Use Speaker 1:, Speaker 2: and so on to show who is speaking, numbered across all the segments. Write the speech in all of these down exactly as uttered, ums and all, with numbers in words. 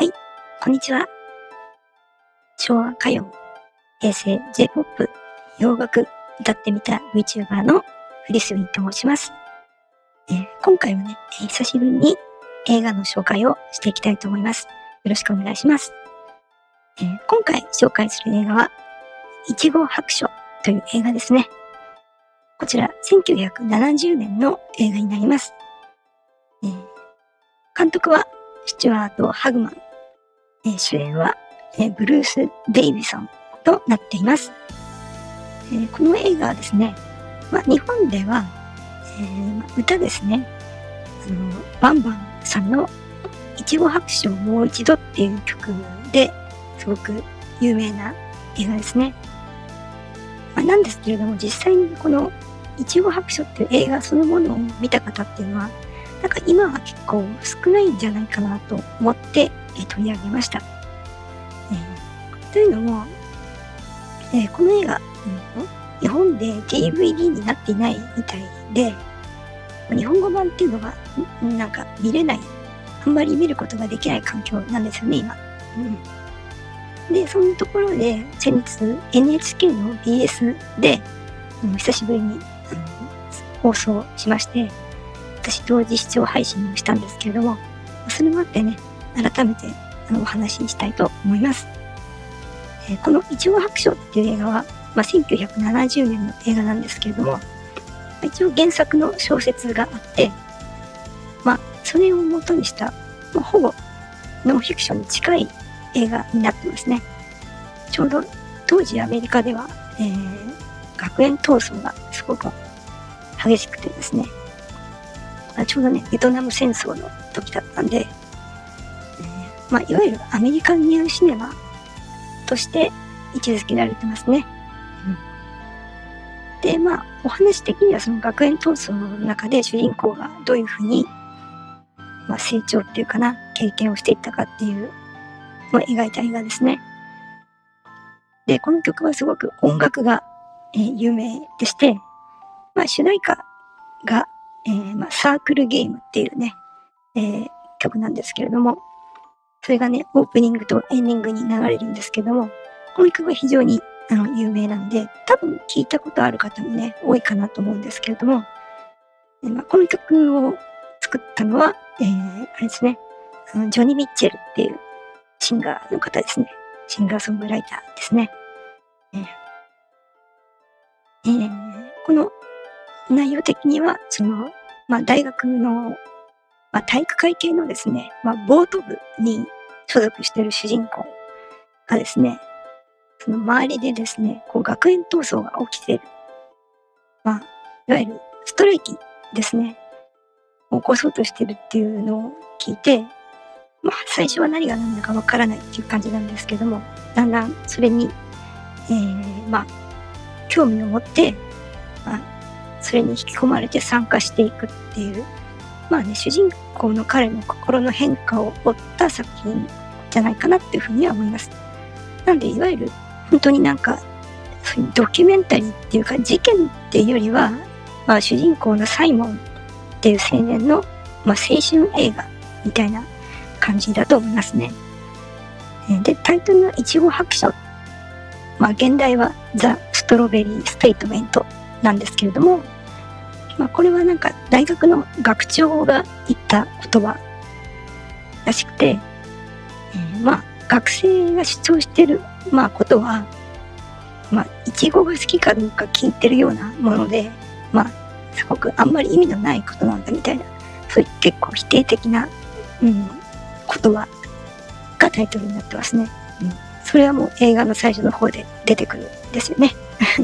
Speaker 1: はい、こんにちは。昭和歌謡、平成 J-ポップ、洋楽歌ってみた VTuber のフリスビーと申します。えー、今回はね、えー、久しぶりに映画の紹介をしていきたいと思います。よろしくお願いします。えー、今回紹介する映画は、いちご白書という映画ですね。こちら、せんきゅうひゃくななじゅうねんの映画になります。えー、監督は、スチュワート・ハグマン。えー、主演は、えー、ブルース・デイビソンとなっています。えー、この映画はですね、まあ、日本では、えー、歌ですね。あの、バンバンさんのいちご白書をもう一度っていう曲ですごく有名な映画ですね。まあ、なんですけれども、実際にこのいちご白書っていう映画そのものを見た方っていうのは、なんか今は結構少ないんじゃないかなと思って、えー、取り上げました。えー、というのも、えー、この映画、うん、日本で ディーブイディー になっていないみたいで、日本語版っていうのがなんか見れない、あんまり見ることができない環境なんですよね、今。うん、で、そのところで先日 エヌエイチケー の ビーエス で、うん、久しぶりに、うん、放送しまして、私同時視聴配信をしたんですけれども、それもあってね、改めてあのお話ししたいと思います。えー、このいちご白書っていう映画は、まあ、せんきゅうひゃくななじゅうねんの映画なんですけれども、一応原作の小説があって、まあ、それを元にした、まあ、ほぼノンフィクションに近い映画になってますね。ちょうど当時アメリカでは、えー、学園闘争がすごく激しくてですね、ちょうどね、ベトナム戦争の時だったんで、えー、まあ、いわゆるアメリカンニューシネマとして位置づけられてますね。うん、で、まあ、お話的にはその学園闘争の中で主人公がどういうふうに、まあ、成長っていうかな、経験をしていったかっていうのを描いた映画ですね。で、この曲はすごく音楽が、えー、有名でして、まあ、主題歌が、えー、まあ、サークルゲームっていうね、えー、曲なんですけれども、それがね、オープニングとエンディングに流れるんですけども、この曲は非常にあの有名なんで、多分聞いたことある方もね、多いかなと思うんですけれども、えーまあ、この曲を作ったのは、えー、あれですね、あのジョニー・ミッチェルっていうシンガーの方ですね。シンガーソングライターですね。えーえー、この内容的には、その、まあ、大学の、まあ、体育会系のですね、まあ、ボート部に所属している主人公がですね、その周りでですね、こう学園闘争が起きている。まあ、いわゆるストライキですね、起こそうとしてるっていうのを聞いて、まあ、最初は何が何だかわからないっていう感じなんですけども、だんだんそれに、えー、まあ、興味を持って、まあ、それに引き込まれて参加していくっていう、まあね、主人公の彼の心の変化を追った作品じゃないかなっていうふうには思います。なんで、いわゆる本当になんか、そういうドキュメンタリーっていうか事件っていうよりは、まあ、主人公のサイモンっていう青年の、まあ、青春映画みたいな感じだと思いますね。で、タイトルのいちご白書。まあ、現代はザ・ストロベリー・ステートメントなんですけれども、まあ、これはなんか大学の学長が言った言葉らしくて、えー、まあ、学生が主張してる、まあ、ことは、まあ、いちごが好きかどうか聞いてるようなもので、まあ、すごくあんまり意味のないことなんだみたいな、そういう結構否定的な、うん、言葉がタイトルになってますね。うん、それはもう映画の最初の方で出てくるんですよね。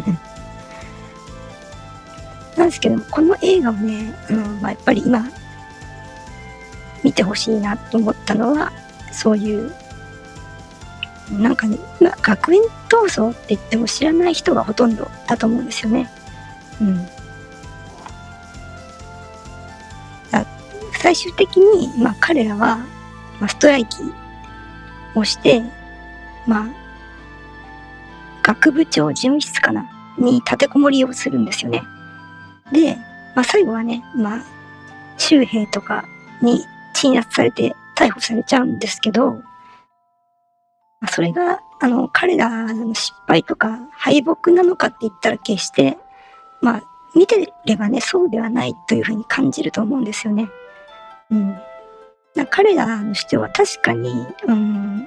Speaker 1: なんですけども、この映画をね、うんまあ、やっぱり今見てほしいなと思ったのは、そういうなんかね、まあ、学園闘争って言っても知らない人がほとんどだと思うんですよね。うん。最終的に、まあ、彼らは、まあ、ストライキをして、まあ、学部長事務室かなに立てこもりをするんですよね。で、まあ、最後はね、まあ、州兵とかに鎮圧されて逮捕されちゃうんですけど、 まあ、それが、あの、彼らの失敗とか敗北なのかって言ったら決して、まあ、見てればね、そうではないというふうに感じると思うんですよね。うん。彼らの主張は確かに、うん、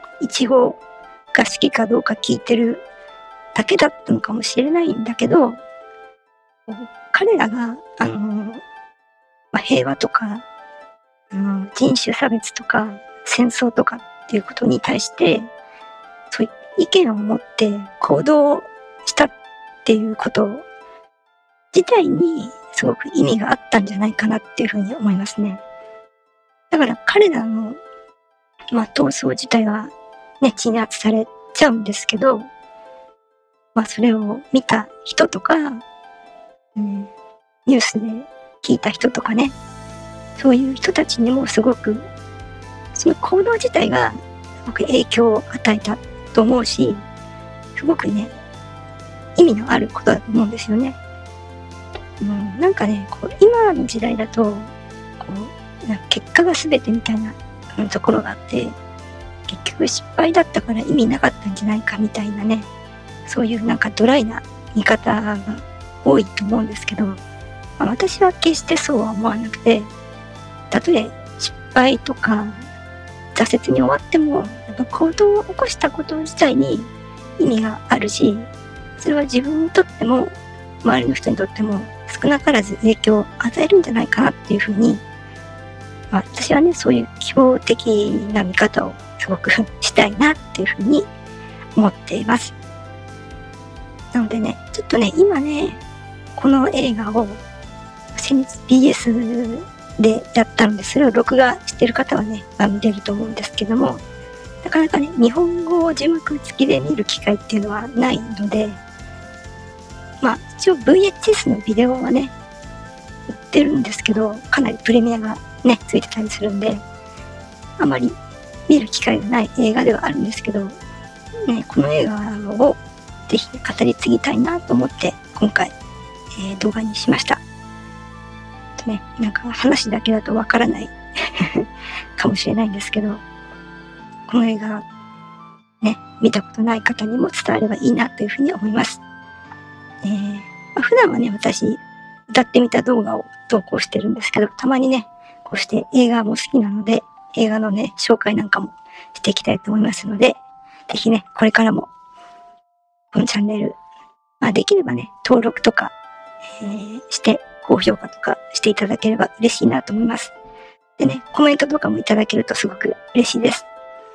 Speaker 1: イチゴが好きかどうか聞いてるだけだったのかもしれないんだけど、彼らが、あの、まあ、平和とか、あの、人種差別とか、戦争とかっていうことに対して、そういう意見を持って行動したっていうこと自体にすごく意味があったんじゃないかなっていうふうに思いますね。だから彼らの、まあ、闘争自体はね、鎮圧されちゃうんですけど、まあ、それを見た人とか、うん、ニュースで聞いた人とかね、そういう人たちにもすごく、その行動自体がすごく影響を与えたと思うし、すごくね、意味のあることだと思うんですよね。うん、なんかね、こう今の時代だと、こうなんか結果が全てみたいな、うん、ところがあって、結局失敗だったから意味なかったんじゃないかみたいなね、そういうなんかドライな見方が多いと思うんですけど、まあ、私は決してそうは思わなくて、たとえ失敗とか挫折に終わっても、やっぱ行動を起こしたこと自体に意味があるし、それは自分にとっても周りの人にとっても少なからず影響を与えるんじゃないかなっていうふうに、まあ、私はね、そういう希望的な見方をすごくしたいなっていうふうに思っています。なのでね、ちょっとね、今ね、この映画を先日 ビーエス でやったので、それを録画してる方はね、まあ、見れると思うんですけども、なかなかね、日本語字幕付きで見る機会っていうのはないので、まあ一応 ブイエイチエス のビデオはね、売ってるんですけど、かなりプレミアがね、ついてたりするんで、あまり見る機会がない映画ではあるんですけど、ね、この映画をぜひ語り継ぎたいなと思って、今回、えー、動画にしました。とね、なんか話だけだとわからないかもしれないんですけど、この映画、ね、見たことない方にも伝わればいいなというふうに思います。えーまあ、普段はね、私、歌ってみた動画を投稿してるんですけど、たまにね、こうして映画も好きなので、映画のね、紹介なんかもしていきたいと思いますので、ぜひね、これからも、このチャンネル、まあ、できればね、登録とか、えー、して、高評価とかしていただければ嬉しいなと思います。でね、コメントとかもいただけるとすごく嬉しいです。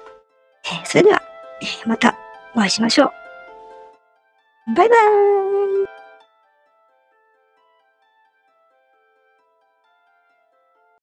Speaker 1: えー、それでは、えー、またお会いしましょう。バイバーイ。